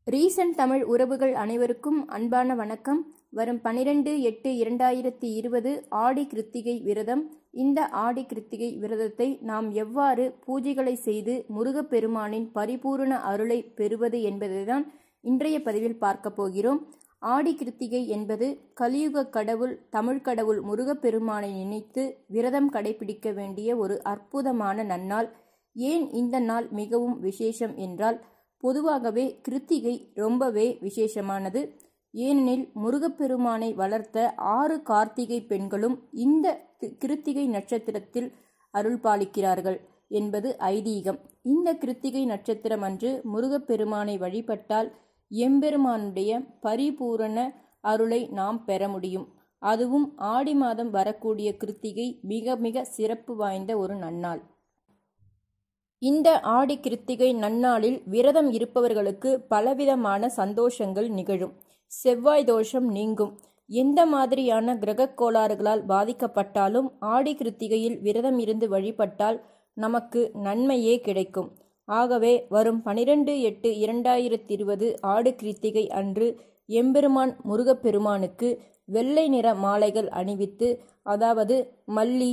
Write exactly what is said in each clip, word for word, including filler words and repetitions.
Recent Tamil உறவுகள் அனைவருக்கும் அன்பான வணக்கம். வரும் பனிரெண்டு எட்டு இரண்டாயிரத்தி இருபது ஆடி கிருத்திகை விரதம். இந்த ஆடி கிருத்திகை விரதத்தை நாம் எவ்வாறு பூஜைகளை செய்து முருகப்பெருமானின் பரிபூரண அருளை பெறுவது என்பதைதான் இன்றைய பதிவில் பார்க்க போகிறோம். ஆடி கிருத்திகை என்பது கலியுக கடவுள் தமிழ் கடவுள் முருகப்பெருமானை நினைத்து விரதம் கடைபிடிக்க வேண்டிய ஒரு அற்புதமான நன்னாள். ஏன் இந்த நாள் மிகவும் விசேஷம் என்றால், பொதுவாகவே கிருத்திகை ரொம்பவே விசேஷமானது. ஏனெனில் முருகப்பெருமானை வளர்த்த ஆறு கார்த்திகை பெண்களும் இந்த கிருத்திகை நட்சத்திரத்தில் அருள் பாலிக்கிறார்கள் என்பது ஐதீகம். இந்த கிருத்திகை நட்சத்திரம் அன்று முருகப்பெருமானை வழிபட்டால் எம்பெருமானுடைய பரிபூரண அருளை நாம் பெற முடியும். அதுவும் ஆடி மாதம் வரக்கூடிய கிருத்திகை மிக மிக சிறப்பு வாய்ந்த ஒரு நன்னாள். இந்த ஆடி கிருத்திகை நன்னாளில் விரதம் இருப்பவர்களுக்கு பலவிதமான சந்தோஷங்கள் நிகழும். செவ்வாய் தோஷம் நீங்கும். எந்த மாதிரியான கிரக கோளாறுகளால் பாதிக்கப்பட்டாலும் ஆடி கிருத்திகையில் விரதம் இருந்து வழிபட்டால் நமக்கு நன்மையே கிடைக்கும். ஆகவே வரும் பனிரெண்டு எட்டு இரண்டாயிரத்தி இருபது ஆடு கிருத்திகை அன்று எம்பெருமான் முருகப்பெருமானுக்கு வெள்ளை நிற மாலைகள் அணிவித்து, அதாவது மல்லி,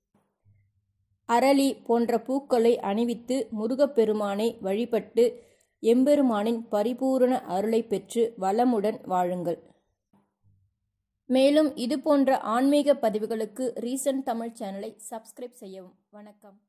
அரளி போன்ற பூக்களை அணிவித்து முருகப்பெருமானை வழிபட்டு எம்பெருமானின் பரிபூரண அருளை பெற்று வளமுடன் வாழுங்கள். மேலும் இது போன்ற ஆன்மீக பதிவுகளுக்கு ரீசன்ட் தமிழ் சேனலை சப்ஸ்கிரைப் செய்யவும். வணக்கம்.